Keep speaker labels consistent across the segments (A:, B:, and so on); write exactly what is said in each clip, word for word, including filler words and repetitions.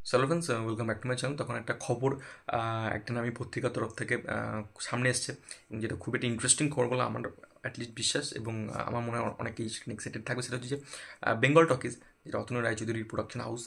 A: Hello friends, welcome back to my channel. তখন একটা খবর আহ, একটা নামী পত্রিকার তরফ থেকে আহ, সামনে এসছে, এবং যেটা খুব একটা ইন্টারেস্টিং খবর বলে আমার অ্যাটলিস্ট বিশ্বাস, এবং আহ, আমার মনে হয় অনেকেই এক্সাইটেড থাকবে। সেটা হচ্ছে যে বেঙ্গল টকিজ, যেটা অতনু রায়চৌধুরীর প্রোডাকশন হাউস,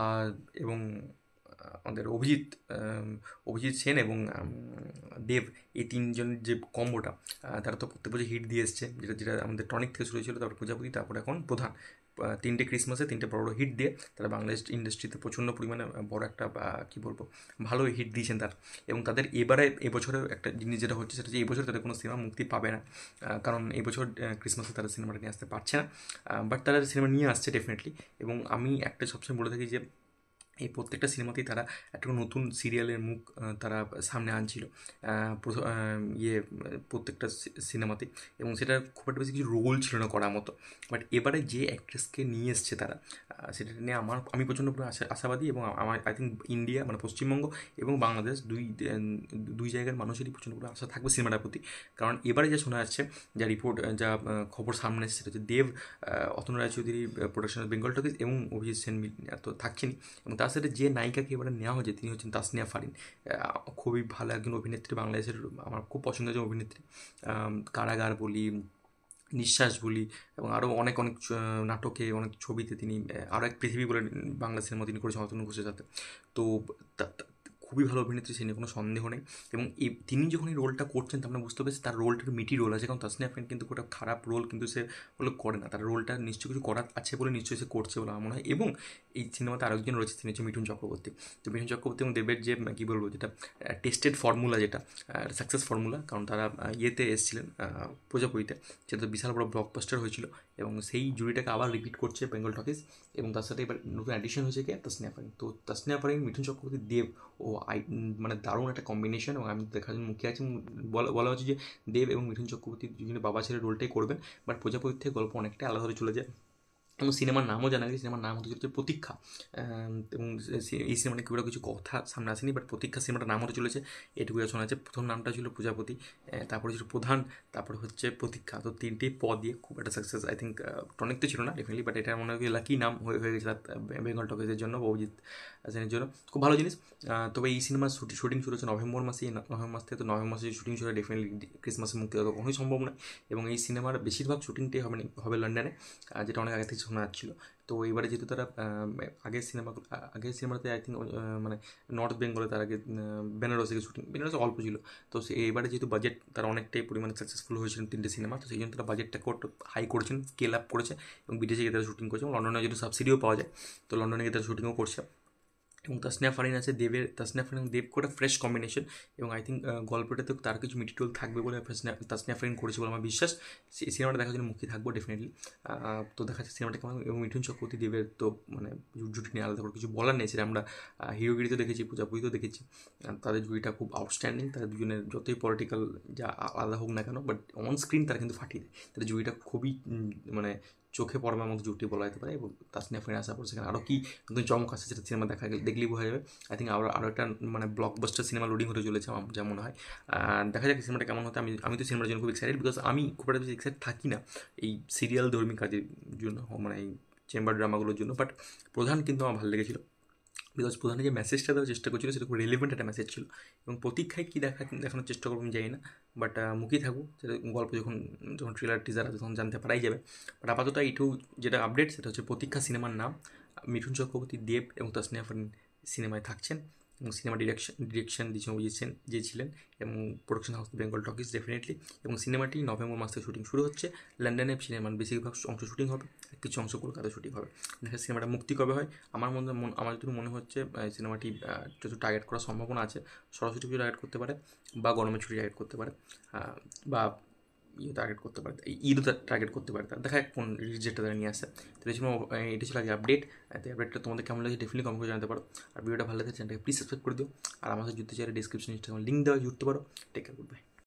A: এবং আহ, আমাদের অভিজিৎ আম, অভিজিৎ সেন এবং আম, দেব, এই তিনজনের যে কম্বোটা, আহ, তারা তো প্রত্যেক বছর হিট দিয়ে এসছে। যেটা যেটা আমাদের টনিক থেকে শুরু হয়েছিল, তারপর প্রজাপতি, তারপর এখন প্রধান। আহ, তিনটে ক্রিসমাসে তিনটে বড় বড় হিট দিয়ে তারা বাংলাদেশ ইন্ডাস্ট্রিতে প্রচণ্ড পরিমাণে বড় একটা আহ, কী বলবো, ভালো হিট দিয়েছেন তার। এবং তাদের এবারে এবছরে একটা জিনিস যেটা হচ্ছে, সেটা হচ্ছে এবছর তাদের কোনো সিনেমা মুক্তি পাবে না, আহ, কারণ এবছর ক্রিসমাসে তারা সিনেমাটা নিয়ে আসতে পারছে না। বাট তারা সিনেমা নিয়ে আসছে ডেফিনেটলি। এবং আমি একটা সবসময় বলে থাকি যে এই প্রত্যেকটা সিনেমাতেই তারা একটা নতুন সিরিয়ালের মুখ আহ, তারা সামনে আনছিল, আহ, প্রথ- আহ, ইয়ে আহ, প্রত্যেকটা সিনেমাতে। এবং সেটা খুব একটা বেশি কিছু রোল ছিল না করার মতো। বাট এবারে যে অ্যাক্ট্রেসকে নিয়ে এসছে তারা, আহ, সেটা নিয়ে আমার আমি প্রচণ্ড পুরো আশা আশাবাদী। এবং আমার আই থিঙ্ক ইন্ডিয়া মানে পশ্চিমবঙ্গ এবং বাংলাদেশ দুই আহ, দুই জায়গার মানুষেরই প্রচণ্ড পুরো আশা থাকবে সিনেমাটার প্রতি। কারণ এবারে যা শোনা যাচ্ছে, যা রিপোর্ট, যা আহ, খবর সামনে এসছে, সেটা হচ্ছে Dev, ah, Atanu Roychowdhury production Bengal talkies এবং অভিজিৎ সেন মিল তো থাকছেনই। এবং তার সাথে যে নায়িকাকে এবারে নেওয়া হয়েছে তিনি হচ্ছেন তাসনিয়া ফারিন। আহ, খুবই ভালো একজন অভিনেত্রী, বাংলাদেশের আমার খুব পছন্দের যে অভিনেত্রী। আম, কারাগার বলি, নিঃশ্বাস বলি, এবং আরও অনেক অনেক চ- নাটকে, অনেক ছবিতে তিনি, আহ, আরও এক পৃথিবী বলে বাংলা সিনেমা তিনি করেছেন অতনু ঘোষের সাথে। তো তা- তা- খুবই ভালো অভিনেত্রী, সে নিয়ে কোনো সন্দেহ নেই। এবং এই তিনি যখন এই রোলটা করছেন, তার মানে বুঝতে পারছি তার রোলটার মিটি রোল আছে, কারণ তাসনিয়া ফারিন কিন্তু কোনো খারাপ রোল কিন্তু সে বলে করে না। তার রোলটা নিশ্চয়ই কিছু করার আছে বলে নিশ্চয়ই সে করছে বলে আমার মনে হয়। এবং এই সিনেমাতে আরেকজন রয়েছে, তিনি হচ্ছে মিঠুন চক্রবর্তী। তো মিঠুন চক্রবর্তী এবং দেবের যে কী বলবো, যেটা টেস্টেড ফর্মুলা, যেটা সাকসেস ফর্মুলা, কারণ তারা আহ, ইয়েতে এসেছিলেন, আহ, প্রজাপতিতে, যেটা তো বিশাল বড় ব্লকবাস্টার হয়েছিল। এবং সেই জুড়িটাকে আবার রিপিট করছে বেঙ্গল টকিজ। এবং তার সাথে এবার নতুন অ্যাডিশন হয়েছে কে, তাসনিয়া ফারিন। তো তাসনিয়া ফারিন, মিঠুন চক্রবর্তী, দেব ও আই, উম, মানে দারুণ একটা কম্বিনেশন। এবং আমি দেখার জন্য মুখিয়ে আছি। উম, বলা বলা হচ্ছে যে দেব এবং মিঠুন চক্রবর্তী দুজনে বাবা ছেলে রোলটাই করবেন। বাট প্রজাপতির থেকে গল্প অনেকটাই আলাদাভাবে চলে যায়। এবং সিনেমার নামও জানা গেছে, সিনেমার নাম হতে চলেছে প্রতীক্ষা। আম, এবং সে- এই সিনেমাটা খুব একটা কিছু কথা সামনে আসেনি, বাট প্রতীক্ষা সিনেমাটার নাম হতে চলেছে, এটুকু শোনা আছে। প্রথম নামটা ছিল প্রজাপতি, আহ, তারপরে ছিল প্রধান, তারপরে হচ্ছে প্রতীক্ষা। তো তিনটেই প দিয়ে খুব একটা সাকসেস, আই থিঙ্ক টনিক তো ছিল না ডেফিনেটলি, বাট এটা মনে হয় লাকি নাম হয়ে হয়ে গেছে তার, আহ, বেঙ্গল টকিজের জন্য বা অভিজিৎ সেনের জন্য। খুব ভালো জিনিস। আহ, তবে এই সিনেমার শুটিং শুরু হচ্ছে নভেম্বর মাসে, এই নভেম্বর মাস থেকে। তো নভেম্বর মাসে শুটিং শুরু ডেফিনেটলি ক্রিসমাসে মুক্তি দেওয়া কখনোই সম্ভব নয়। এবং এই সিনেমার বেশিরভাগ শুটিংটাই হবে হবে লন্ডনে, আহ, যেটা অনেক আগে থেকে শোনা যাচ্ছিল। তো এবারে যেহেতু তারা আহ, আগের সিনেমা আগের সিনেমাতে আই থিঙ্ক মানে নর্থ বেঙ্গলে, তার আগে আহ, বেনারসে শুটিং, বেনারসে অল্প ছিল। তো সে এবারে যেহেতু বাজেট তারা অনেকটাই পরিমাণে সাকসেসফুল হয়েছিলেন তিনটে সিনেমা, তো সেই জন্য তারা বাজেটটাকে একটু হাই করেছেন, স্কেল আপ করেছে। এবং বিদেশে গিয়ে তারা শুটিং করছে, এবং লন্ডনে যেহেতু সাবসিডিও পাওয়া যায়, তো লন্ডনে গিয়ে তারা শুটিংও করছে। এবং তাসনিয়া ফারিন আছে, দেবের তাসনিয়া ফারিন এবং দেব করে ফ্রেশ কম্বিনেশন। এবং আই থিঙ্ক গল্পটাতে তার কিছু মিটিটোল থাকবে বলে তাসনিয়া তাসনিয়া ফারিন করেছে বলে আমার বিশ্বাস। সেই সিনেমাটা দেখার জন্য মুখিয়ে থাকবো ডেফিনেটলি। তো দেখা যাচ্ছে সিনেমাটা কেমন। এবং মিঠুন চক্রবর্তী দেবের তো মানে জুটি নিয়ে আলাদা করে কিছু বলার নেই, সেটা আমরা হিরোগিরিতে দেখেছি, প্রজাপতিতেও দেখেছি। আহ, তাদের জুটিটা খুব আউটস্ট্যান্ডিং। তাদের দুজনের যতই পলিটিক্যাল যা আলাদা হোক না কেন, বাট অন স্ক্রিন তারা কিন্তু ফাটিয়ে দেয়। তাদের জুটিটা খুবই উম, মানে চোখে পড়বার মতো জুটি বলা যেতে পারে। এবং তাসনিয়া ফারিন আসার পর সেখানে আরও কি নতুন চমক আসছে, সেটা সিনেমা দেখা গেলে দেখলেই বোঝা যাবে। আই থিঙ্ক আরও আরও একটা মানে ব্লকবাস্টার সিনেমা লোডিং হতে চলেছে আমার যা মনে হয়। আর দেখা যাক সিনেমাটা কেমন হতে। আমি আমি তো সিনেমার জন্য খুব এক্সাইটেড, বিকজ আমি খুব একটা বেশি এক্সাইটেড থাকি না এই সিরিয়াল ধর্মী কাজের জন্য, মানে এই চেম্বার ড্রামাগুলোর জন্য। বাট প্রধান কিন্তু আমার ভালো লেগেছিল, বিকজ প্রধানে যে মেসেজটা দেওয়ার চেষ্টা করছিল সেটা খুব রেলিভেন্ট একটা মেসেজ ছিল। এবং প্রতীক্ষায় কী দেখা দেখানোর চেষ্টা করবো আমি জানি না, বাট মুখিয়ে থাকবো। সেটা গল্প যখন যখন ট্রেলার টিজার আছে তখন জানতে পারাই যাবে। বাট আপাতত এইটুকু যেটা আপডেট, সেটা হচ্ছে প্রতীক্ষা সিনেমার নাম। মিঠুন চক্রবর্তী, দেব এবং তাসনিয়া ফারিন সিনেমায় থাকছেন। এবং সিনেমা ডিরেকশন ডিরেকশন দিয়েছেন অভিজিৎ সেন যে ছিলেন, এবং production house Bengal talkies definitely. এবং সিনেমাটি নভেম্বর মাস থেকে শুটিং শুরু হচ্ছে। লন্ডনে সিনেমার বেশিরভাগ অংশ শুটিং হবে, আর কিছু অংশ কলকাতায় শুটিং হবে। দেখা সিনেমাটা মুক্তি কবে হয়। আমার মনে মন- আমার যদি মনে হচ্ছে আহ, সিনেমাটি আহ, যত টার্গেট করার সম্ভাবনা আছে, সরস্বতী পুজো টার্গেট করতে পারে, বা গরমের ছুটি টার্গেট করতে পারে, আহ, বা ইয়ে টার্গেট করতে পারে, এই ঈদও টার্গেট করতে পারে। তার দেখা যাক কোন রিলিজ ডেটটা তারা নিয়ে আসে। তো এই জন্য আহ, এটা ছিল আগে আপডেট। এই আপডেটটা তোমাদের কেমন লাগে ডেফিনেটলি কমেন্ট করে জানাতে পারো। আর ভিডিওটা ভালো লাগে চ্যানেলটাকে প্লিজ সাবস্ক্রাইব করে দিও। আর আমাদের যুদ্ধে চাইলে ডিসক্রিপশন ইনস্টাগ্রাম লিঙ্ক দেওয়া জুড়তে পারো। Take care, good by.